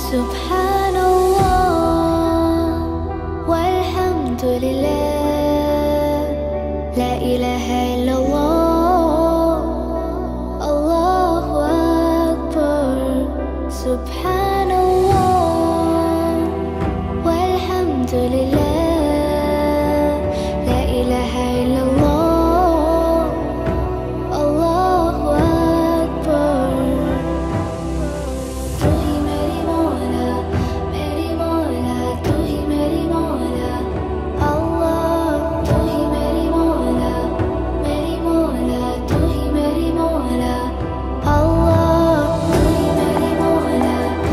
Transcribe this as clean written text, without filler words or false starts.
Subhanallah walhamdulillah, la ilaha illallah, Allahu Akbar. Subhanallah.